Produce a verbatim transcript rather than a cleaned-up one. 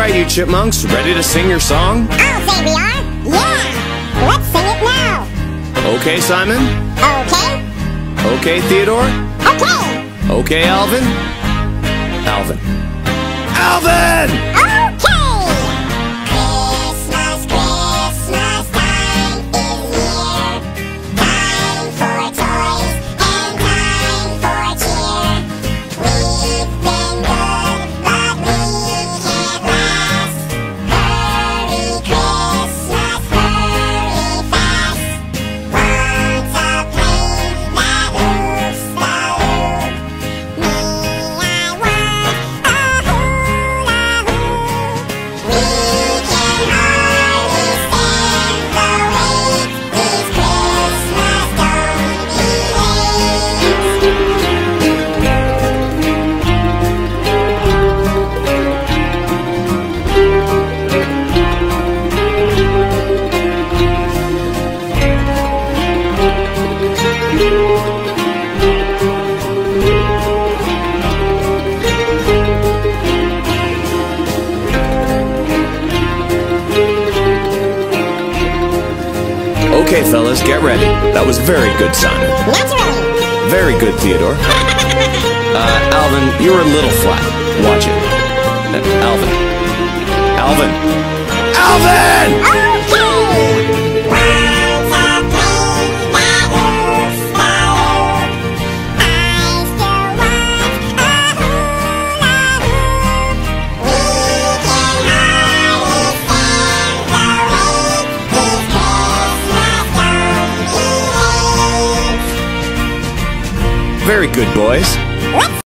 right, you chipmunks, ready to sing your song? I'll say we are. Yeah! Let's sing it now. Okay, Simon? Okay. Okay, Theodore? Okay. Okay, Alvin? Alvin. Alvin! Okay! Christmas, Christmas time is here. Time for toys and time for cheer. We've been good, but we can't last. Hurry, Christmas, hurry fast. Want a plane that hoops the loop. Me, I want a hula hoop. We can hardly stand the wait. These Christmas don't be Okay, fellas, get ready. That was very good, Simon. Naturally. Very good, Theodore. Uh, Alvin, you were a little flat. Watch it. Uh, Alvin. Alvin. Alvin! Okay! Want a plane that hoops the loop. I still want a hula hoop. We can hardly stand the wait. These Christmas don't be late. Very good, boys.